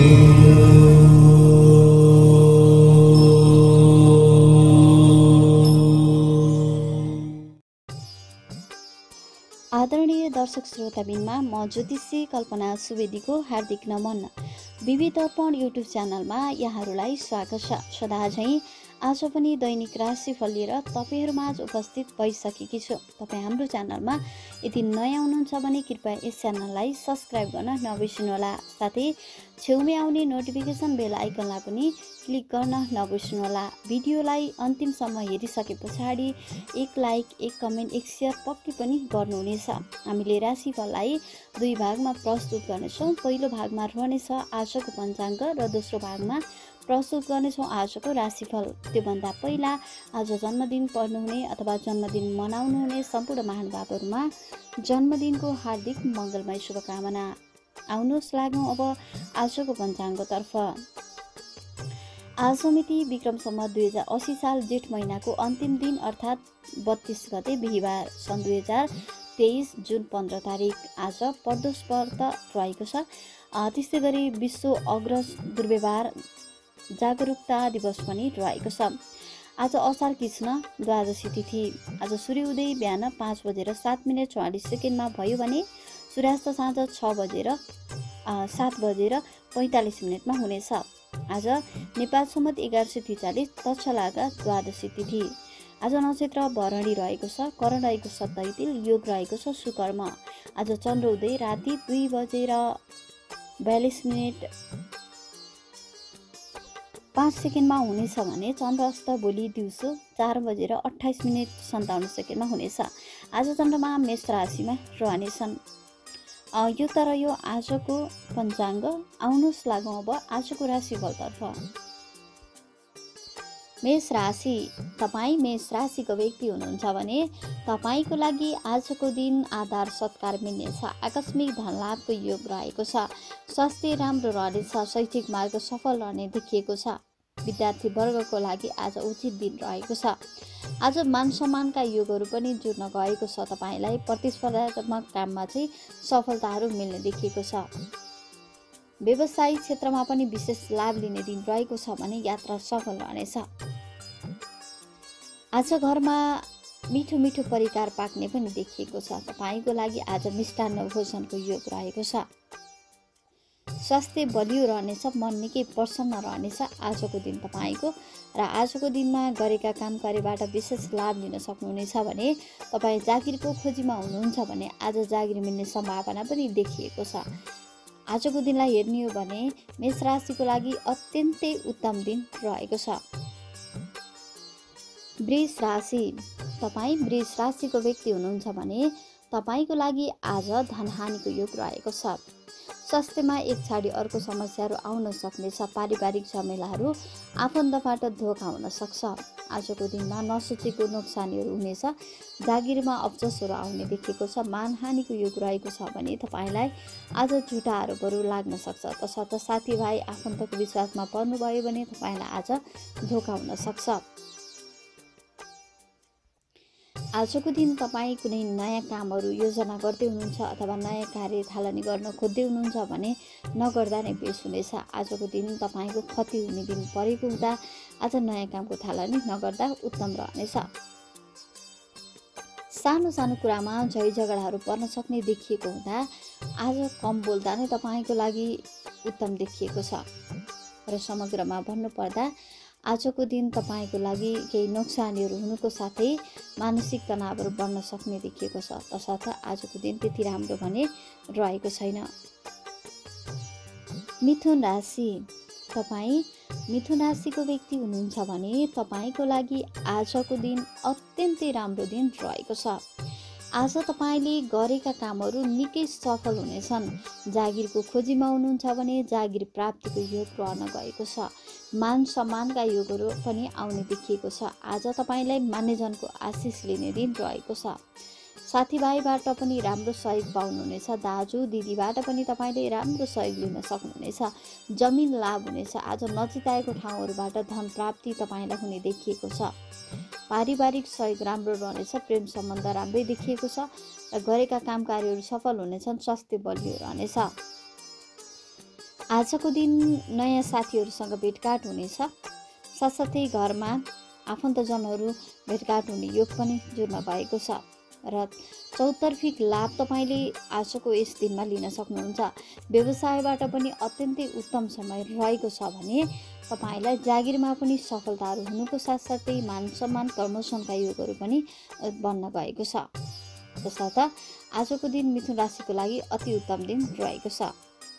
आदरणीय दर्शक श्रोताबिनमा म ज्योतिषी कल्पना सुवेदीको हार्दिक नमन। विविध दर्पण युट्युब च्यानलमा यहाँहरूलाई स्वागत छ। सदा झैं आज पनि दैनिक राशिफल लिएर तपाईहरुमाझ उपस्थित भइसकेकी छु। तपाई हाम्रो च्यानलमा यदि नयाँ हुनुहुन्छ भने कृपया यस च्यानललाई सब्स्क्राइब गर्न नबिर्सनुहोला। साथै छेउमै आउने नोटिफिकेसन बेल आइकनलाई पनि क्लिक गर्न नबिर्सनुहोला। भिडियोलाई अन्तिमसम्म हेरिसके पछाडि एक लाइक, एक कमेन्ट, एक शेयर पक्कै पनि गर्नुहुनेछ। हामीले राशिफललाई दुई भागमा प्रस्तुत गर्नेछौँ। पहिलो भागमा रहनेछ आजको पञ्चाङ्ग र दोस्रो भागमा प्रस्तुत गर्नेछौँ आजको राशिफल। त्योभन्दा पहिला आज जन्मदिन पर्नुहुने अथवा जन्मदिन मनाउनुहुने सम्पूर्ण महानुभावहरुमा जन्मदिनको हार्दिक मङ्गलमय शुभकामना। आउनुहोस् लागौं अब आजको पञ्चाङ्गतर्फ। आज मिति विक्रम सम्वत 2080 साल जेठ महिनाको अन्तिम दिन अर्थात् 32 गते बिहीबार सन् 2023 जुन 15 तारिक आज प्रदोष व्रत रहेको छ। त्यस्तै गरी विश्व अग्रज दुर्व्यवहार जागरुकता दिवस पनि रहेको छ। आज असार कृष्ण द्वादशी तिथि। आज सूर्योदय बिहान 5:07 मा भयो भने सूर्यास्त साँझ 7:45 मा हुनेछ। आज नेपाल सम्वत 1143 तक्षलागा द्वादशी तिथि। आज नक्षत्र भरणी रहेको छ। करण रहेको छ दैतिल, योग रहेको छ सुकर्म। आज चन्द्रोदय राति 2:42:05 मा हुनेछ भने चन्द्रास्त भोलि दिउँसो 4:28:57 मा हुनेछ। आज चन्द्रमा मेष राशिमा रहनेछन्। यो त रह्यो आजको पञ्चाङ्ग। आउनुहोस् लागौं अब आजको राशिफलतर्फ। मेष राशि। तपाईँ मेष राशिको व्यक्ति हुनुहुन्छ भने तपाईको लागि आजको दिन आधार सत्कार मिल्नेछ। आकस्मिक धनलाभको योग रहेको छ। स्वास्थ्य राम्रो रहनेछ। शैक्षिक मार्ग सफल रहने देखिएको छ। विद्यार्थी वर्गको लागि आज उचित दिन रहेको छ। आज मान सम्मानका योगहरू पनि जुर्न गएको छ। तपाईलाई प्रतिस्पर्धात्मक काममा चाहिँ सफलताहरू मिल्ने देखिएको छ। व्यवसायिक क्षेत्रमा पनि विशेष लाभ लिने दिन रहेको छ भने यात्रा सफल रहनेछ। आज घरमा मिठो मिठो परिकार पाक्ने पनि देखिएको छ। तपाईको लागि आज मिष्टान्न भोजनको योग रहेको छ। स्वास्थ्य बलियो रहनेछ। मन निकै प्रसन्न रहनेछ आजको दिन तपाईको। र आजको दिनमा गरेका काम कार्यबाट विशेष लाभ लिन सक्नुहुनेछ भने तपाईँ जागिरको खोजीमा हुनुहुन्छ भने आज जागिर मिल्ने सम्भावना पनि देखिएको छ। आजको दिनलाई हेर्ने हो भने मेष राशिको लागि अत्यन्तै उत्तम दिन रहेको छ। वृष राशि। तपाईँ वृष राशिको व्यक्ति हुनुहुन्छ भने तपाईको लागि आज धनहानिको योग रहेको छ। स्वास्थ्यमा एक छाडी अर्को समस्याहरू आउन सक्नेछ। पारिवारिक झमेलाहरू आफन्तबाट धोका हुन सक्छ। आजको दिनमा नसोचेको नोक्सानीहरू हुनेछ। जागिरमा अब्जसहरू आउने देखिएको छ। मानहानिको योग रहेको छ भने तपाईलाई आज झुटा आरोपहरू लाग्न सक्छ। तसर्थ साथीभाइ आफन्तको विश्वासमा पर्नुभयो भने तपाईलाई आज धोका हुन सक्छ। आजको दिन तपाईँ कुनै नयाँ कामहरू योजना गर्दै हुनुहुन्छ अथवा नयाँ कार्य थालनी गर्न खोज्दै हुनुहुन्छ भने नगर्दा नै बेस हुनेछ। आजको दिन तपाईँको क्षति हुने दिन परेको हुँदा आज नयाँ कामको थालनी नगर्दा उत्तम रहनेछ। सानो सानो कुरामा झै झगडाहरू पर्न सक्ने देखिएको हुँदा आज कम बोल्दा नै तपाईँको लागि उत्तम देखिएको छ। र समग्रमा भन्नुपर्दा आजको दिन तपाईको लागि केही नोक्सानीहरू हुनुको साथै मानसिक तनावहरू बढ्न सक्ने देखिएको छ। तसर्थ आजको दिन त्यति राम्रो भने रहेको छैन। मिथुन राशि। तपाईँ मिथुन राशिको व्यक्ति हुनुहुन्छ भने तपाईको लागि आजको दिन अत्यन्तै राम्रो दिन रहेको छ। आज तपाईले गरेका कामहरू निकै सफल हुनेछन्। जागिरको खोजीमा हुनुहुन्छ भने जागिर प्राप्तिको योग रहन गएको छ। मान सम्मानका योगहरू पनि आउने देखिएको छ। आज तपाईलाई मान्यजनको आशिष लिने दिन रहेको छ। साथीभाइबाट पनि राम्रो सहयोग पाउनुहुनेछ। दाजु दिदीबाट पनि तपाईले राम्रो सहयोग लिन सक्नुहुनेछ। जमिन लाभ हुनेछ। आज नचिताएको ठाउँहरूबाट धन प्राप्ति तपाईलाई हुने देखिएको छ। पारिवारिक सहयोग राम्रो रहनेछ। प्रेम सम्बन्ध राम्रै देखिएको छ र गरेका काम कार्यहरू सफल हुनेछन्। स्वास्थ्य बलियो रहनेछ। आजको दिन नयाँ साथीहरूसँग भेटघाट हुनेछ। साथसाथै घरमा आफन्तजनहरू भेटघाट हुने योग पनि जुर्न भएको छ र चौतर्फी लाभ तपाईँले आजको यस दिनमा लिन सक्नुहुन्छ। व्यवसायबाट पनि अत्यन्तै उत्तम समय रहेको छ भने तपाईँलाई जागिरमा पनि सफलताहरू हुनुको साथसाथै मान सम्मान प्रमोसनका योगहरू पनि बन्न गएको छ। तसर्थ आजको दिन मिथुन राशिको लागि अति उत्तम दिन रहेको छ।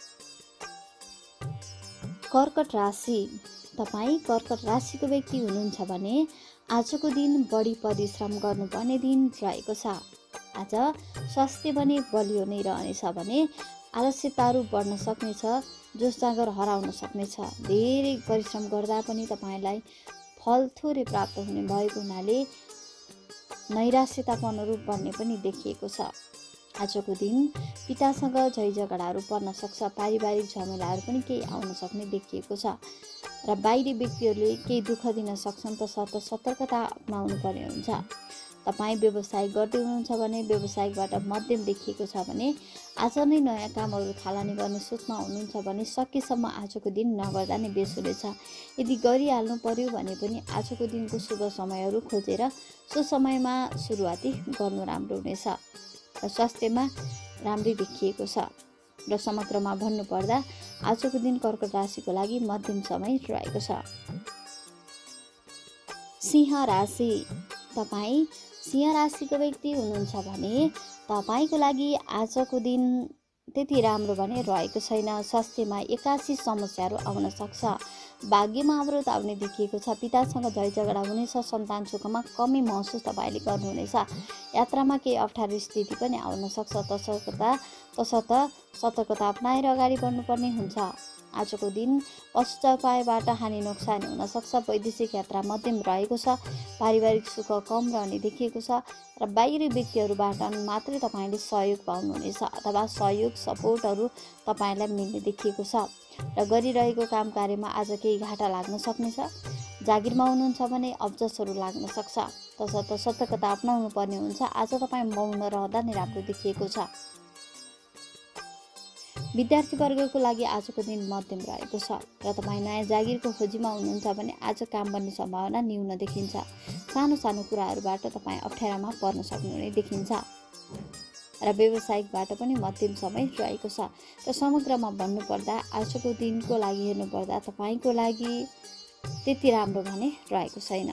कर्कट राशि, तपाईँ कर्कट राशिको व्यक्ति हुनुहुन्छ भने आजको दिन बढी परिश्रम गर्नुपर्ने दिन रहेको छ। आज स्वास्थ्य पनि बलियो नै रहनेछ भने आलस्यताहरू बढ्न सक्नेछ, जोस जाँगर हराउन सक्नेछ। धेरै परिश्रम गर्दा पनि तपाईँलाई फल थोरै प्राप्त हुने भएको हुनाले नैराश्यतापनहरू बढ्ने पनि देखिएको छ। आजको दिन पितासँग झै झगडाहरू पर्न सक्छ। पारिवारिक झमेलाहरू पनि केही आउन सक्ने देखिएको छ र बाहिरी व्यक्तिहरूले केही दुःख दिन सक्छन्, तसर्थ सतर्कता अपनाउनु पर्ने हुन्छ। तपाईँ व्यवसाय गर्दै हुनुहुन्छ भने व्यवसायबाट मध्यम देखिएको छ भने आज नै नयाँ कामहरू थालनी गर्ने सोचमा हुनुहुन्छ भने सकेसम्म आजको दिन नगर्दा नै बेस हुनेछ। यदि गरिहाल्नु पर्यो भने पनि आजको दिनको शुभ समयहरू खोजेर सो समयमा सुरुवाती गर्नु राम्रो हुनेछ र स्वास्थ्यमा राम्रै देखिएको छ र समग्रमा भन्नुपर्दा आजको दिन कर्कट राशिको लागि मध्यम समय रहेको छ। सिंह राशि, तपाईँ सिंह राशिको व्यक्ति हुनुहुन्छ भने तपाईँको लागि आजको दिन त्यति राम्रो भने रहेको छैन। स्वास्थ्यमा एकासी समस्याहरू आउन सक्छ। भाग्यमा अवरोध आउने देखिएको छ। पितासँग झै झगडा हुनेछ। सन्तान सुखमा कमी महसुस तपाईँले गर्नुहुनेछ। यात्रामा केही अप्ठ्यारो स्थिति पनि आउन सक्छ। तसर्थ सतर्कता अपनाएर अगाडि बढ्नुपर्ने हुन्छ। आजको दिन पशु चौपायबाट हानि नोक्सानी हुन सक्छ। वैदेशिक यात्रा मध्यम रहेको छ। पारिवारिक सुख कम रहने देखिएको छ र बाहिरी व्यक्तिहरूबाट मात्रै तपाईँले सहयोग पाउनुहुनेछ अथवा सहयोग सपोर्टहरू तपाईँलाई मिल्ने देखिएको छ र गरिरहेको काम कार्यमा आज केही घाटा लाग्न सक्नेछ। जागिरमा हुनुहुन्छ भने अब्जसहरू लाग्न सक्छ। तसर्थ सतर्कता अपनाउनु पर्ने हुन्छ। आज तपाईँ मौन रहँदा नै राम्रो देखिएको छ। विद्यार्थी वर्गको लागि आजको दिन मध्यम रहेको छ र तपाईँ नयाँ जागिरको खोजीमा हुनुहुन्छ भने आज काम बन्ने सम्भावना न्यून देखिन्छ। सानो सानो कुराहरूबाट तपाईँ अप्ठ्यारामा पर्न सक्नुहुने देखिन्छ र व्यावसायिकबाट पनि मध्यम समय रहेको छ र समग्रमा भन्नुपर्दा आजको दिनको लागि हेर्नुपर्दा तपाईँको लागि त्यति राम्रो भने रहेको छैन।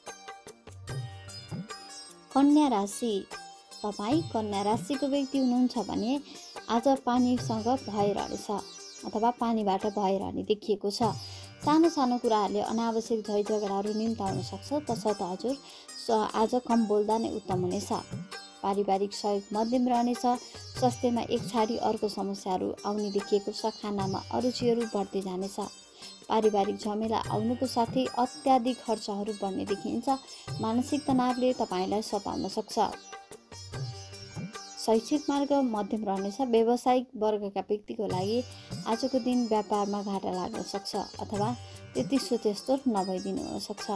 कन्या राशि, तपाईँ कन्या राशिको व्यक्ति हुनुहुन्छ भने आज पानीसँग भइरहनेछ अथवा पानीबाट भइरहने देखिएको छ। सानो सानो कुराहरूले अनावश्यक झै झगडाहरू निम्ताउन सक्छ। तसर्थ हजुर आज कम बोल्दा नै उत्तम हुनेछ। पारिवारिक सहयोग मध्यम रहनेछ। स्वास्थ्यमा एक छाडी अर्को समस्याहरू आउने देखिएको छ। खानामा अरुचिहरू बढ्दै जानेछ। पारिवारिक झमेला आउनुको साथै अत्याधिक खर्चहरू बढ्ने देखिन्छ। मानसिक तनावले तपाईँलाई सताउन सक्छ। शैक्षिक मार्ग मध्यम रहनेछ। व्यावसायिक वर्गका व्यक्तिको लागि आजको दिन व्यापारमा घाटा लाग्न सक्छ अथवा त्यति सोचेस्तो नभइदिनु हुन सक्छ।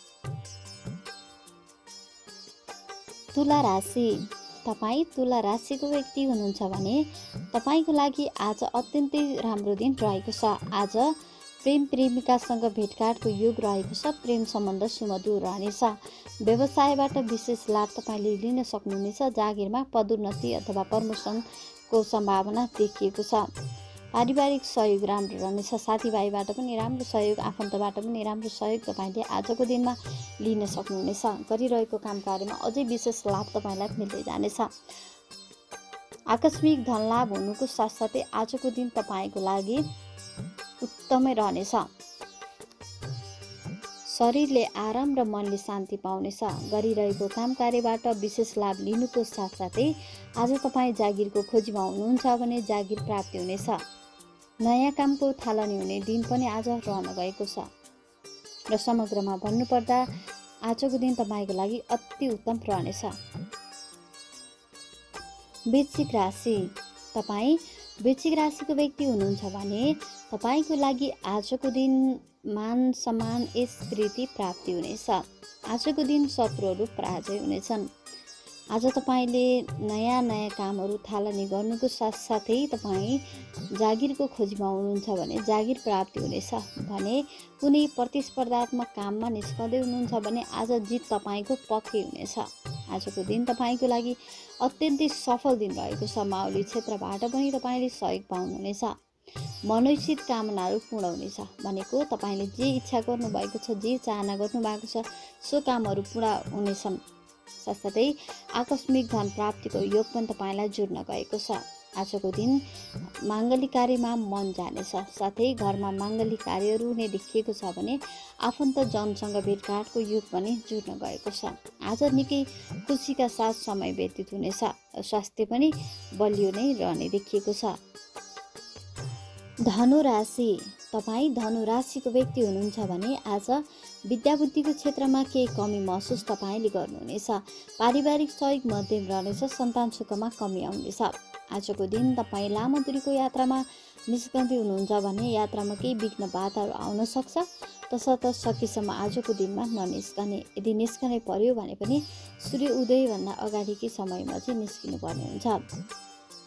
तुला राशि, तपाईँ तुला राशिको व्यक्ति हुनुहुन्छ भने तपाईँको लागि आज अत्यन्तै राम्रो दिन रहेको छ। आज प्रेम प्रेमिकासँग भेटघाटको योग रहेको छ। प्रेम सम्बन्ध सुमधुर रहनेछ। व्यवसायबाट विशेष लाभ तपाईँले लिन सक्नुहुनेछ। जागिरमा पदोन्नति अथवा प्रमोसनको सम्भावना देखिएको छ। पारिवारिक सहयोग राम्रो रहनेछ। साथीभाइबाट पनि राम्रो सहयोग, आफन्तबाट पनि राम्रो सहयोग तपाईँले आजको दिनमा लिन सक्नुहुनेछ। गरिरहेको काम कार्यमा अझै विशेष लाभ तपाईँलाई मिल्दै जानेछ। आकस्मिक धन लाभ हुनुको साथसाथै आजको दिन तपाईँको लागि उत्तमै रहनेछ। शरीरले आराम र मनले शान्ति पाउनेछ। गरिरहेको काम कार्यबाट विशेष लाभ लिनुको साथसाथै आज तपाईँ जागिरको खोजीमा हुनुहुन्छ भने जागिर प्राप्ति हुनेछ। नयाँ कामको थालनी हुने दिन पनि आज रहन गएको छ र समग्रमा भन्नुपर्दा आजको दिन तपाईँको लागि अति उत्तम रहनेछ। वृश्चिक राशि, तपाईँ वृश्चिक राशिको व्यक्ति हुनुहुन्छ भने तपाईँको लागि आजको दिन मान सम्मान यस प्रीति प्राप्ति हुनेछ। आजको दिन शत्रुहरू पराजय हुनेछन्। आज तपाईँले नयाँ नयाँ कामहरू थालनी गर्नुको साथसाथै तपाईँ जागिरको खोजीमा हुनुहुन्छ भने जागिर प्राप्ति हुनेछ भने कुनै प्रतिस्पर्धात्मक काममा निस्कँदै हुनुहुन्छ भने आज जित तपाईँको पक्कै हुनेछ। आजको दिन तपाईँको लागि अत्यन्तै सफल दिन रहेको छ। माओली क्षेत्रबाट पनि तपाईँले सहयोग पाउनुहुनेछ। मनोइच्छित कामनाहरू पूर्ण हुनेछ भनेको तपाईँले जे इच्छा गर्नुभएको छ, जे चाहना गर्नुभएको छ सो कामहरू पूरा हुनेछन्। साथसाथै आकस्मिक धन प्राप्तिको योग पनि तपाईँलाई जुर्न गएको छ। आजको दिन माङ्गलिक कार्यमा मन जानेछ। साथै घरमा माङ्गलिक कार्यहरू हुने देखिएको छ भने आफन्त जनसँग भेटघाटको योग पनि जुर्न गएको छ। आज निकै खुसीका साथ समय व्यतीत हुनेछ। स्वास्थ्य पनि बलियो नै रहने देखिएको छ। धनु राशि, तपाईँ धनु राशिको व्यक्ति हुनुहुन्छ भने आज विद्याबुद्धिको क्षेत्रमा केही कमी महसुस तपाईँले गर्नुहुनेछ। पारिवारिक सहयोग मध्यम रहनेछ। सन्तान सुखमा कमी आउनेछ। आजको दिन तपाईँ लामो दूरीको यात्रामा निस्कँदै हुनुहुन्छ भने यात्रामा केही विघ्न बाधाहरू आउन सक्छ। तसर्थ सकेसम्म आजको दिनमा ननिस्कने। यदि निस्कनै पर्यो भने पनि सूर्य उदयभन्दा अगाडिकै समयमा चाहिँ निस्किनु पर्ने हुन्छ।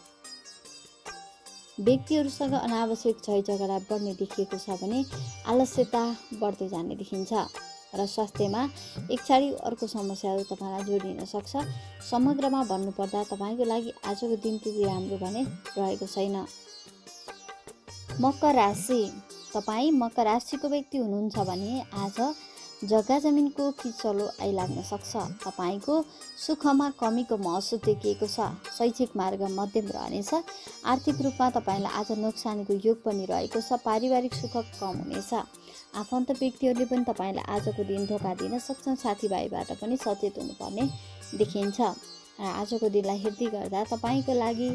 व्यक्तिहरूसँग अनावश्यक झै झगडा बढ्ने देखिएको छ भने आलस्यता बढ्दै जाने देखिन्छ र स्वास्थ्यमा एक छाडी अर्को समस्याहरू तपाईँलाई जोडिन सक्छ। समग्रमा भन्नुपर्दा तपाईँको लागि आजको दिन त्यति राम्रो भने रहेको छैन। मकर राशि, तपाईँ मकर राशिको व्यक्ति हुनुहुन्छ भने आज जग्गा जमिनको किचलो आइलाग्न सक्छ। तपाईँको सुखमा कमीको महसुस देखिएको छ। शैक्षिक मार्ग मध्यम रहनेछ। आर्थिक रूपमा तपाईँलाई आज नोक्सानीको योग पनि रहेको छ। पारिवारिक सुख कम हुनेछ। आफन्त व्यक्तिहरूले पनि तपाईँलाई आजको दिन धोका दिन सक्छन्। साथीभाइबाट पनि सचेत हुनुपर्ने देखिन्छ र आजको दिनलाई हेर्दै गर्दा तपाईँको लागि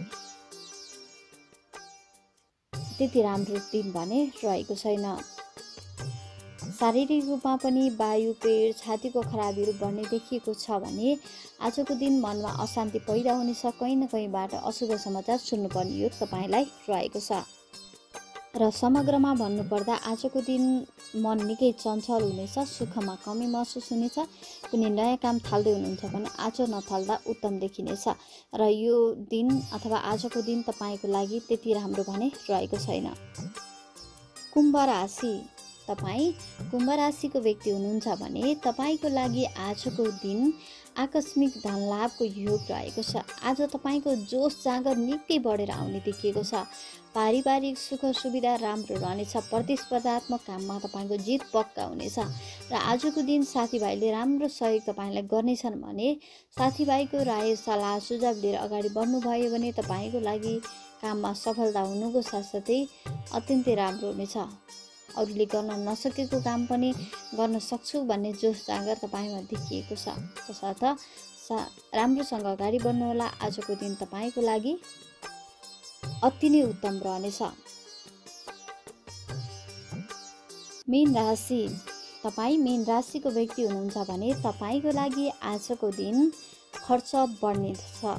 त्यति राम्रो दिन भने रहेको छैन। शारीरिक रूपमा पनि वायु, पेट, छातीको खराबीहरू बढ्ने देखिएको छ भने आजको दिन मनमा अशान्ति पैदा हुनेछ। कहीँ न कहीँबाट अशुभ समाचार सुन्नुपर्ने योग तपाईँलाई रहेको छ र समग्रमा भन्नुपर्दा आजको दिन मन निकै चञ्चल हुनेछ। सुखमा कमी महसुस हुनेछ। कुनै नयाँ काम थाल्दै हुनुहुन्छ भने आज नथाल्दा उत्तम देखिनेछ र यो दिन अथवा आजको दिन तपाईँको लागि त्यति राम्रो भने रहेको छैन। कुम्भ राशि, तपाईँ कुम्भ राशिको व्यक्ति हुनुहुन्छ भने तपाईँको लागि आजको दिन आकस्मिक धन लाभको योग रहेको छ। आज तपाईँको जोस जाँगर निकै बढेर आउने देखिएको छ। पारिवारिक सुख सुविधा राम्रो रहनेछ। प्रतिस्पर्धात्मक काममा तपाईँको जित पक्का हुनेछ र आजको दिन साथीभाइले राम्रो सहयोग तपाईँलाई गर्नेछन् भने साथीभाइको राय सल्लाह सुझाव लिएर अगाडि बढ्नुभयो भने तपाईँको लागि काममा सफलता हुनुको साथसाथै अत्यन्तै राम्रो हुनेछ। अरूले गर्न नसकेको काम पनि गर्न सक्छु भन्ने जोस जाँगर तपाईँमा देखिएको छ। तसर्थ राम्रोसँग अगाडि बढ्नुहोला। आजको दिन तपाईँको लागि अति नै उत्तम रहनेछ। मीन राशि, तपाईँ मीन राशिको व्यक्ति हुनुहुन्छ भने तपाईँको लागि आजको दिन खर्च बढ्नेछ।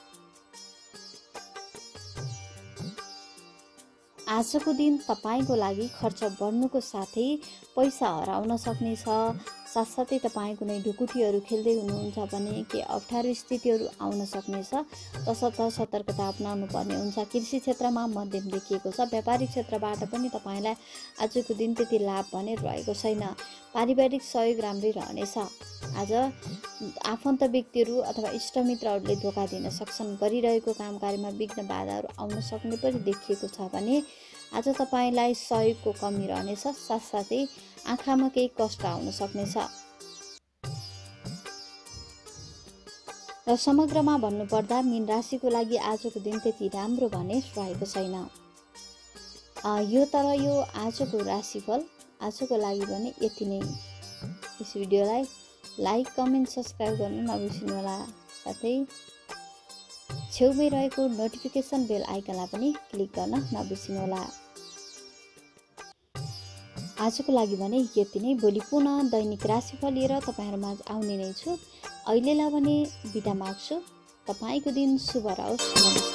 आजको दिन तपाईँको लागि खर्च बढ्नुको साथै पैसा हराउन सक्नेछ। साथसाथै तपाईँ कुनै ढुकुटीहरू खेल्दै हुनुहुन्छ भने के अप्ठ्यारो स्थितिहरू आउन सक्नेछ। तसर्थ सतर्कता अपनाउनु पर्ने हुन्छ। कृषि क्षेत्रमा मध्यम देखिएको छ। व्यापारिक क्षेत्रबाट पनि तपाईँलाई आजको दिन त्यति लाभ भने रहेको छैन। पारिवारिक सहयोग राम्रै रहनेछ। आज आफन्त व्यक्तिहरू अथवा इष्टमित्रहरूले धोका दिन सक्छन्। गरिरहेको काम कार्यमा विघ्न बाधाहरू आउन सक्ने पनि देखिएको छ भने आज तपाईँलाई सहयोगको कमी रहनेछ। साथसाथै आँखामा केही कष्ट आउन सक्नेछ र समग्रमा भन्नुपर्दा मीन राशिको लागि आजको दिन त्यति राम्रो भने रहेको छैन। यो आजको राशिफल आजको लागि भने यति नै। यस भिडियोलाई लाइक, कमेन्ट, सब्सक्राइब गर्नु नबिर्सिनुहोला। साथै छेउमै रहेको नोटिफिकेसन बेल आइकनलाई पनि क्लिक गर्न नबिर्सिनुहोला। आजको लागि भने यति नै। भोलि पुनः दैनिक राशिफल लिएर तपाईँहरूमा आउने नै छु। अहिलेलाई भने बिदा माग्छु। तपाईँको दिन शुभ रहोस्।